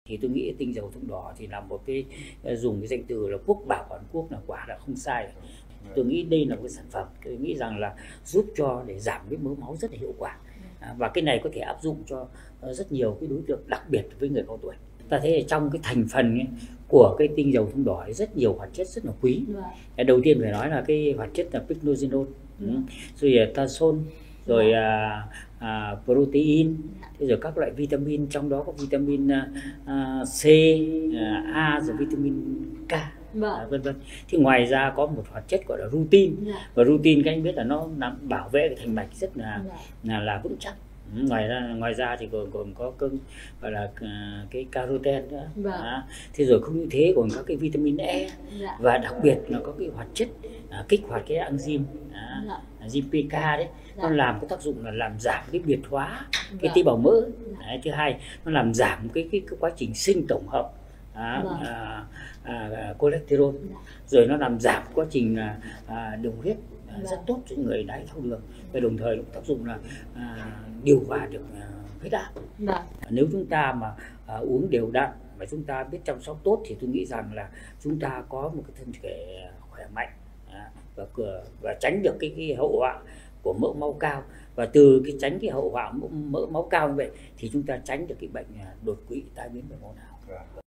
Thì tôi nghĩ tinh dầu thông đỏ thì là một cái dùng cái danh từ là quốc bảo toàn quốc là quả là không sai. Tôi nghĩ đây là một cái sản phẩm tôi nghĩ rằng là giúp cho để giảm cái mỡ máu rất là hiệu quả. Và cái này có thể áp dụng cho rất nhiều cái đối tượng, đặc biệt với người cao tuổi. Ta thấy trong cái thành phần ấy, của cái tinh dầu thông đỏ rất nhiều hoạt chất rất là quý. Đầu tiên phải nói là cái hoạt chất là pycnogenol, rồi tarsol, rồi protein, rồi các loại vitamin, trong đó có vitamin C, A, rồi vitamin K, vân vân. Thì ngoài ra có một hoạt chất gọi là rutin, và rutin các anh biết là nó làm bảo vệ cái thành mạch rất là vững chắc. Ngoài ra thì còn có cơm gọi là cái caroten nữa. Thế rồi không như thế còn các cái vitamin E, và đặc biệt là có cái hoạt chất kích hoạt cái enzyme GPK đấy, nó làm cái tác dụng là làm giảm cái biệt hóa cái tế bào mỡ. Thứ hai, nó làm giảm cái quá trình sinh tổng hợp cholesterol, rồi nó làm giảm quá trình đường huyết, rất tốt cho người đái tháo đường, và đồng thời cũng tác dụng là điều hòa được huyết áp. Nếu chúng ta mà uống đều đặn và chúng ta biết chăm sóc tốt thì tôi nghĩ rằng là chúng ta có một cái thân thể khỏe mạnh, và tránh được cái hậu họa của mỡ máu cao. Và từ cái tránh cái hậu họa mỡ máu cao như vậy thì chúng ta tránh được cái bệnh đột quỵ, tai biến mạch máu não.